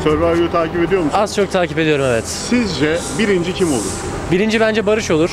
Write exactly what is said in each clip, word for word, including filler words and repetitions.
Survivor'ı takip ediyor musun? Az çok takip ediyorum, evet. Sizce birinci kim olur? Birinci bence Barış olur.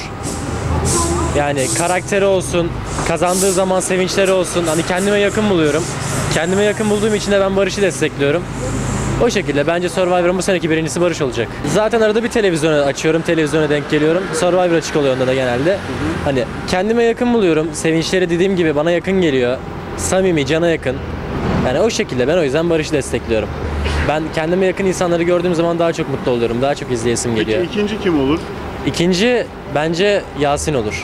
Yani karakteri olsun, kazandığı zaman sevinçleri olsun. Hani kendime yakın buluyorum. Kendime yakın bulduğum için de ben Barış'ı destekliyorum. O şekilde bence Survivor'ın bu seneki birincisi Barış olacak. Zaten arada bir televizyonu açıyorum, televizyona denk geliyorum. Survivor açık oluyor onda da genelde. Hı hı. Hani kendime yakın buluyorum. Sevinçleri dediğim gibi bana yakın geliyor. Samimi, cana yakın. Yani o şekilde ben o yüzden Barış'ı destekliyorum. Ben kendime yakın insanları gördüğüm zaman daha çok mutlu oluyorum. Daha çok izleyesim geliyor. Peki ikinci kim olur? İkinci bence Yasin olur.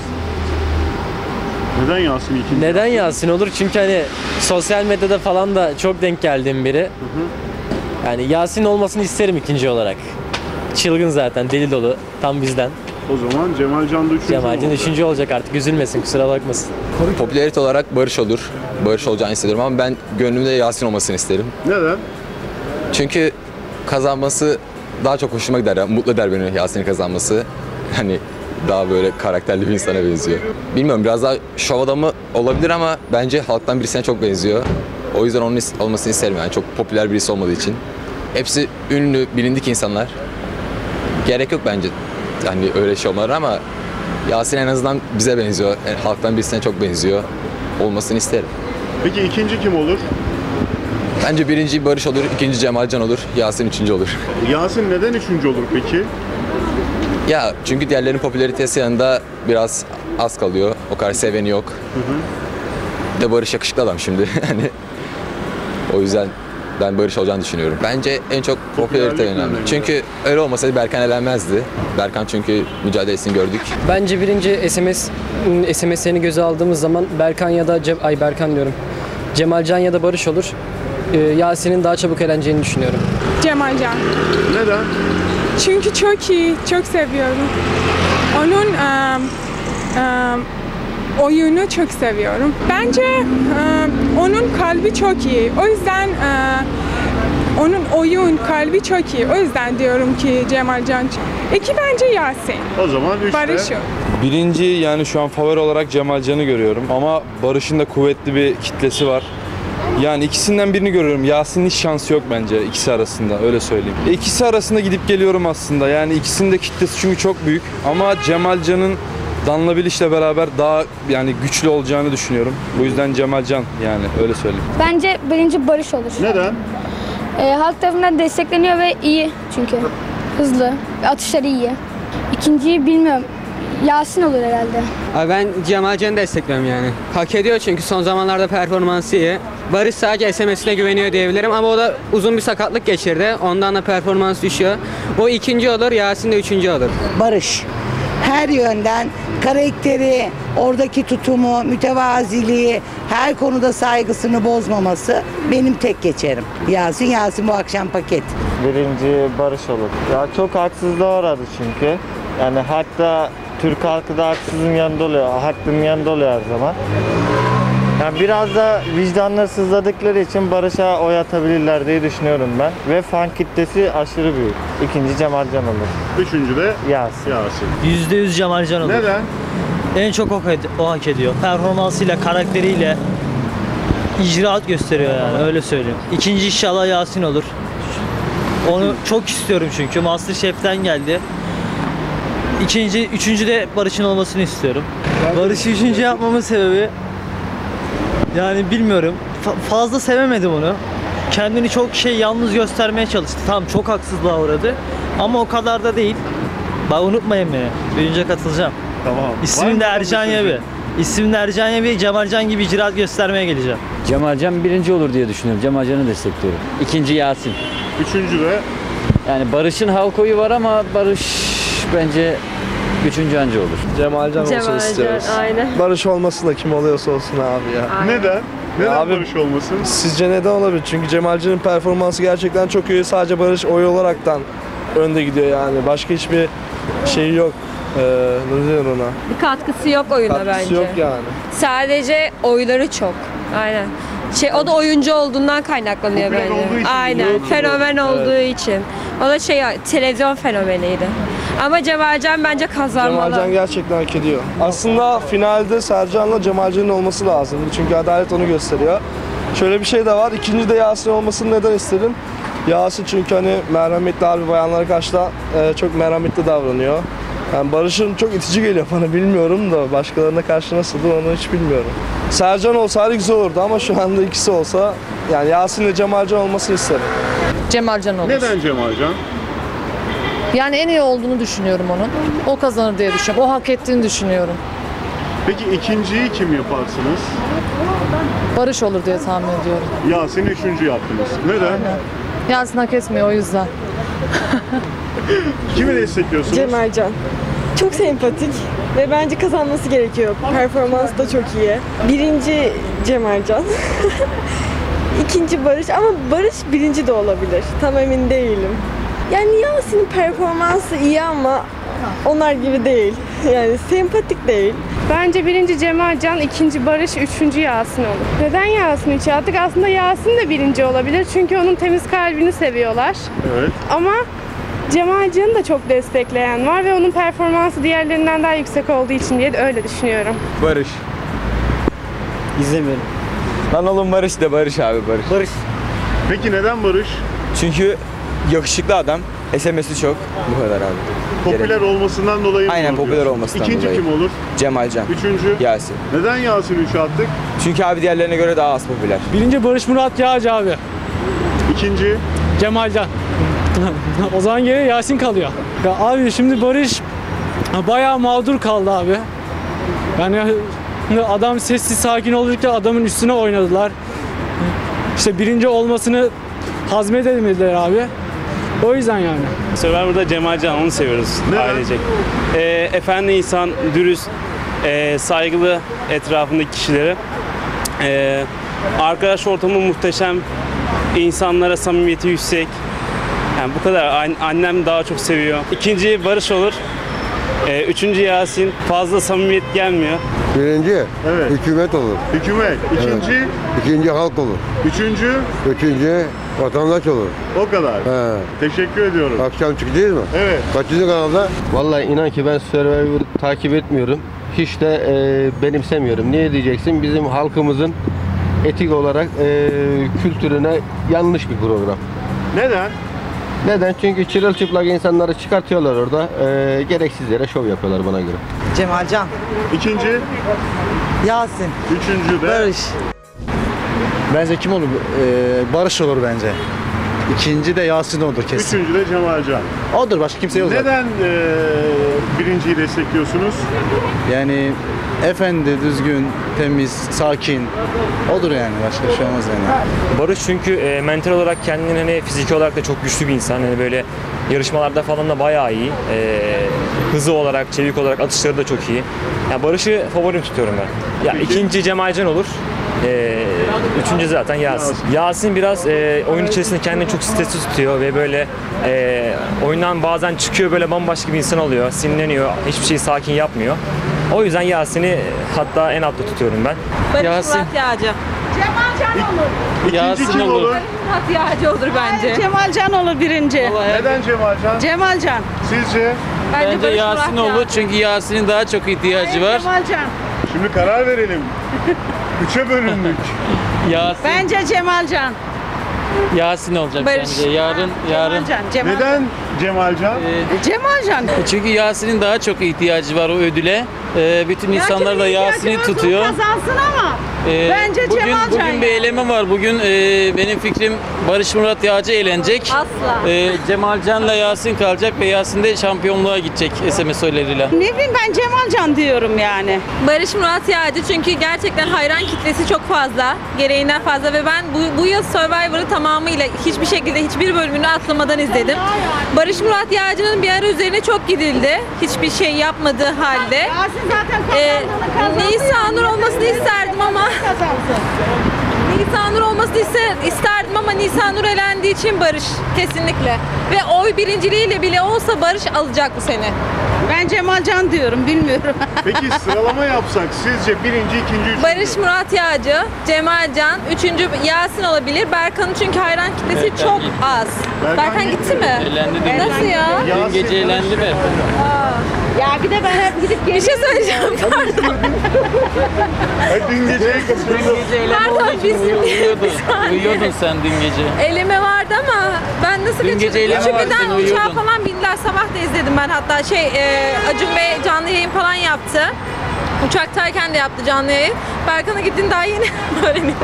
Neden Yasin ikinci? Neden Yasin olur? Çünkü hani sosyal medyada falan da çok denk geldiğim biri. Hı hı. Yani Yasin olmasını isterim ikinci olarak. Çılgın zaten, deli dolu. Tam bizden. O zaman Cemalcan da üçüncü Cemalcan üçüncü olacak artık. Üzülmesin, kusura bakmasın. Popülarite olarak Barış olur. Barış olacağını isterim ama ben gönlümde Yasin olmasını isterim. Neden? Çünkü kazanması daha çok hoşuma gider. Yani mutlu eder beni Yasin'in kazanması. Hani daha böyle karakterli bir insana benziyor. Bilmiyorum, biraz daha şov adamı olabilir ama bence halktan birisine çok benziyor. O yüzden onun olmasını isterim, yani çok popüler birisi olmadığı için. Hepsi ünlü, bilindik insanlar. Gerek yok bence yani öyle şey olmaları ama Yasin en azından bize benziyor. Yani halktan birisine çok benziyor. Olmasını isterim. Peki ikinci kim olur? Bence birinci Barış olur, ikinci Cemalcan olur, Yasin üçüncü olur. Yasin neden üçüncü olur peki? Ya çünkü diğerlerinin popülaritesi yanında biraz az kalıyor. O kadar seveni yok. Hı hı. Bir de Barış yakışıklı adam şimdi. Hani o yüzden ben Barış olacağını düşünüyorum. Bence en çok popülarite önemli. Çünkü öyle olmasaydı Berkan elenmezdi. Berkan çünkü mücadelesini gördük. Bence birinci S M S S M S'lerini göze aldığımız zaman Berkan ya da Cem, ay Berkan diyorum. Cemalcan ya da Barış olur. Ee, Yasin'in daha çabuk eleneceğini düşünüyorum. Cemalcan. Neden? Çünkü çok iyi, çok seviyorum. Onun um, um, oyunu çok seviyorum. Bence um, onun kalbi çok iyi. O yüzden uh, onun oyun kalbi çok iyi. O yüzden diyorum ki Cemalcan. İki bence Yasin. O zaman üçte. Barış yok. Birinci, yani şu an favori olarak Cemalcan'ı görüyorum. Ama Barış'ın da kuvvetli bir kitlesi var. Yani ikisinden birini görüyorum. Yasin'in hiç şansı yok bence ikisi arasında, öyle söyleyeyim. İkisi arasında gidip geliyorum aslında. Yani ikisinin de kitlesi çünkü çok büyük. Ama Cemalcan'ın Danla Biliş'le beraber daha yani güçlü olacağını düşünüyorum. Bu yüzden Cemalcan, yani öyle söyleyeyim. Bence birinci Barış olur. Neden? Ee, halk tarafından destekleniyor ve iyi çünkü. Hızlı, atışları iyi. İkinciyi bilmiyorum. Yasin olur herhalde. Abi ben Cemalcan'ı destekliyorum yani. Hak ediyor çünkü son zamanlarda performansı iyi. Barış sadece S M S'ine güveniyor diyebilirim ama o da uzun bir sakatlık geçirdi. Ondan da performans düşüyor. O ikinci olur, Yasin de üçüncü olur. Barış. Her yönden karakteri, oradaki tutumu, mütevaziliği, her konuda saygısını bozmaması benim tek geçerim. Yasin, Yasin bu akşam paket. Birinci Barış olur. Ya çok haksızlığa uğradı çünkü. Yani hatta Türk halkı da haksızın yanında oluyor, haklının yanında oluyor her zaman. Yani biraz da vicdanları sızladıkları için Barış'a oy atabilirler diye düşünüyorum ben. Ve fan kitlesi aşırı büyük. İkinci Cemalcan olur. Üçüncü de Yasin. Yasin. yüzde yüz Cemalcan olur. Neden? En çok o, o hak ediyor. Performansıyla, karakteriyle icraat gösteriyor yani, öyle söyleyeyim. İkinci inşallah Yasin olur. Onu çok istiyorum çünkü MasterChef'ten geldi. İkinci, üçüncü de Barış'ın olmasını istiyorum. Barış'ı üçüncü yapmamın sebebi, yani bilmiyorum, Fa- fazla sevemedim onu. Kendini çok şey yalnız göstermeye çalıştı. Tamam, çok haksızlığa uğradı ama o kadar da değil. Bak, unutmayın beni. Birinci katılacağım. Tamam. İsmim de Ercan Yebi. İsmim de Ercan Yebi. Cemalcan gibi icraat göstermeye geleceğim. Cemalcan birinci olur diye düşünüyorum. Cemalcan'ı destekliyorum. İkinci Yasin. Üçüncü de? Yani Barış'ın halk oyu var ama Barış bence üçüncü anca olur. Cemalcan, Cemalcan olsun istiyoruz. Aynen. Barış olmasın da kim oluyorsa olsun abi ya. Aynen. Neden? Neden ya abi, Barış olmasın? Sizce neden olabilir? Çünkü Cemalcan'ın performansı gerçekten çok iyi. Sadece Barış oy olaraktan önde gidiyor yani. Başka hiçbir şeyi yok. Ee, ne denir ona? Bir katkısı yok oyuna Katkısı bence. yok yani. Sadece oyları çok. Aynen. Şey, o da oyuncu olduğundan kaynaklanıyor Popüler olduğu bence. için, Aynen. YouTuber. Fenomen olduğu Evet. için. O da şey, televizyon fenomeniydi. Ama Cemalcan bence kazanmalı. Cemalcan gerçekten hak ediyor. Aslında finalde Sercan'la Cemalcan'ın olması lazım. Çünkü adalet onu gösteriyor. Şöyle bir şey de var. İkinci de Yasin olmasını neden istedim? Yasin çünkü hani merhametli abi bayanlara karşı da e, çok merhametli davranıyor. Yani Barış'ın çok itici geliyor bana, bilmiyorum da başkalarına karşı nasıldır onu hiç bilmiyorum. Sercan olsaydı güzel olurdu ama şu anda ikisi olsa yani Yasin ile Cemalcan olmasını isterim. Cemalcan olur. Neden Cemalcan? Yani en iyi olduğunu düşünüyorum onun. O kazanır diye düşünüyorum. O hak ettiğini düşünüyorum. Peki ikinciyi kim yaparsınız? Barış olur diye tahmin ediyorum. Yasin üçüncü yaptınız. Neden? Yasin hak etmiyor o yüzden. Kimi destekliyorsunuz? Cemalcan. Çok sempatik ve bence kazanması gerekiyor. Performans da çok iyi. Birinci Cemalcan. İkinci Barış ama Barış birinci de olabilir. Tam emin değilim. Yani Yasin'in performansı iyi ama onlar gibi değil. Yani sempatik değil. Bence birinci Cemalcan, ikinci Barış, üçüncü Yasin olur. Neden Yasin üçe attık? Aslında Yasin de birinci olabilir çünkü onun temiz kalbini seviyorlar. Evet. Ama Cemalcan'ı da çok destekleyen var ve onun performansı diğerlerinden daha yüksek olduğu için diye de öyle düşünüyorum. Barış. İzlemiyorum. Lan oğlum Barış de Barış abi Barış. Barış. Peki neden Barış? Çünkü yakışıklı adam. S M S'i çok. Bu kadar abi. Popüler Gerek. olmasından dolayı mı Aynen olur popüler diyorsun? olmasından İkinci dolayı. kim olur? Cemalcan. Üçüncü? Yasin. Neden Yasin üçe attık? Çünkü abi diğerlerine göre daha az popüler. Birinci Barış Murat Yağcı abi. İkinci? Cemalcan. O zaman geriye Yasin kalıyor. Ya abi şimdi Barış bayağı mağdur kaldı abi. Yani adam sessiz sakin olurken adamın üstüne oynadılar. İşte birinci olmasını hazmedemediler abi. O yüzden yani. Survivor'da Cemalcan, onu seviyoruz ailecek. Ee, efendi insan, dürüst, e, saygılı etrafındaki kişilere. Ee, arkadaş ortamı muhteşem, insanlara samimiyeti yüksek. Yani bu kadar. An- annem daha çok seviyor. İkinci Barış olur. Ee, üçüncü Yasin. Fazla samimiyet gelmiyor. Birinci Evet. hükümet olur. Hükümet. İkinci? Evet. İkinci halk olur. Üçüncü? Üçüncü vatandaş olur. O kadar. He. Teşekkür ediyorum. Akşam çıkacağız mı? Evet. Kaçıncı kanalda? Vallahi inan ki ben Survivor'ı takip etmiyorum. Hiç de e, benimsemiyorum. Niye diyeceksin? Bizim halkımızın etik olarak e, kültürüne yanlış bir program. Neden? Neden? Çünkü çırılçıplak insanları çıkartıyorlar orada. E, gereksiz yere şov yapıyorlar bana göre. Cemalcan. İkinci? Yasin. Üçüncü de? Barış. Bence kim olur? Ee, Barış olur bence. İkinci de Yasin olur kesin. Üçüncü de Cemalcan. Odur, başka kimse yok zaten. Neden e, birinciyi destekliyorsunuz? Yani efendi, düzgün, temiz, sakin. Odur yani, başka bir şey olmaz yani. Barış çünkü e, mental olarak kendini hani fiziki olarak da çok güçlü bir insan. Hani böyle yarışmalarda falan da bayağı iyi. E, hızı olarak, çevik olarak atışları da çok iyi. Yani Barış'ı favorim tutuyorum ben. Ya ikinci Cemalcan olur. Ee, üçüncü zaten Yasin. Yasin biraz e, oyun içerisinde kendini çok stresli tutuyor ve böyle e, oyundan bazen çıkıyor, böyle bambaşka bir insan oluyor, sinirleniyor, hiçbir şeyi sakin yapmıyor. O yüzden Yasin'i hatta en altta tutuyorum ben. Barış Yasin. Murat Yağcı. Cemalcan olur. İkinci Yasin kim olur? olur. Murat Yağcı olur bence. Cemalcan olur birinci. Neden Cemalcan? Cemalcan. Sizce? Bence, Bence Barış Yasin Murat olur Yağcı. çünkü Yasin'in daha çok ihtiyacı var. Cemalcan. Şimdi karar verelim. Üçe bölündük. Yasin, Bence Cemalcan. Yasin olacak Barış. bence. Yarın, yarın. Cemalcan. Cemalcan. Neden Cemalcan? Ee, Cemalcan. çünkü Yasin'in daha çok ihtiyacı var o ödüle. Ee, bütün insanlar da Yasin'i tutuyor. Kazansın ama. Ee, Bence bugün, Cemalcan Bugün bir yani. eleme var. Bugün e, benim fikrim Barış Murat Yağcı eğlenecek. Asla. E, Cemalcan'la Yasin kalacak ve Yasin de şampiyonluğa gidecek S M S oyleriyle. Ne bileyim ben Cemalcan diyorum yani. Barış Murat Yağcı çünkü gerçekten hayran kitlesi çok fazla. Gereğinden fazla ve ben bu, bu yıl Survivor'ı tamamıyla hiçbir şekilde hiçbir bölümünü atlamadan izledim. Barış Murat Yağcı'nın bir ara üzerine çok gidildi. Hiçbir şey yapmadığı halde. Yasin zaten Ee, kazandığını kazandı. Nisanur olmasını isterdim ama Nisanur olmasını iste- isterdim ama Nisanur elendiği için Barış kesinlikle. Ve oy birinciliğiyle bile olsa Barış alacak bu sene. Ben Cemalcan diyorum bilmiyorum. Peki sıralama yapsak sizce birinci, ikinci, üçüncü? Barış Murat Yağcı, Cemalcan, üçüncü Yasin olabilir. Berkan'ın çünkü hayran kitlesi Berkan çok gitti. az. Berkan Berkan, gitti mi? Elendi dün. Nasıl ya? Dün gece elendi mi? Aa, Ya bir de ben hep gidip Bir şey söyleyeceğim. Pardon. Ay, dün geceye kaçırdım. Dün gece eleme Pardon, olduğu için biz- uyuyordun. biz- Uyuyordun sen dün gece. Eleme vardı ama ben nasıl Dün gece kaçırdım? eleme Üçü vardı, birden sen uçağa uyuyordun. falan bindiler. Sabah da izledim ben hatta. Şey e, Acun Bey canlı yayın falan yaptı. Uçaktayken de yaptı canlı yayın. Berkan'a gittiğini daha yeni öğreniyorum.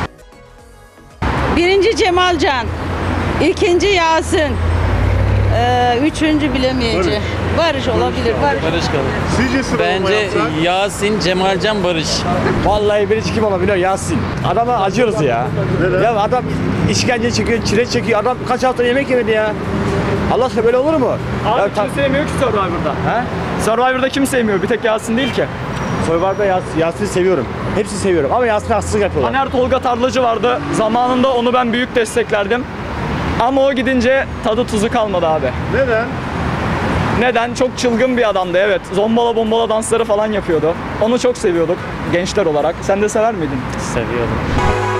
Birinci Cemalcan, ikinci Yasin, ee, üçüncü bilemeyeceğim. Barış olabilir. Barış. Barış kalır. Sizce sıralama Bence yapsak? Yasin, Cemalcan, Barış. Vallahi birinci kim olabilir? Yasin. Adama acıyoruz ya. Neden? Ya adam işkence çekiyor, çile çekiyor. Adam kaç hafta yemek yemedi ya. Allah aşkına böyle olur mu? Abi ya, kim sevmiyor ki Survivor'da? He? Survivor'da kim sevmiyor? Bir tek Yasin değil ki. Survivor'da Yas Yasin'i seviyorum. Hepsini seviyorum ama Yasin'e haksızlık yapıyorlar. Taner Tolga Tarlacı vardı. Zamanında onu ben büyük desteklerdim. Ama o gidince tadı tuzu kalmadı abi. Neden? Neden? Çok çılgın bir adamdı, evet. Zombala bombala dansları falan yapıyordu. Onu çok seviyorduk gençler olarak. Sen de sever miydin? Seviyordum.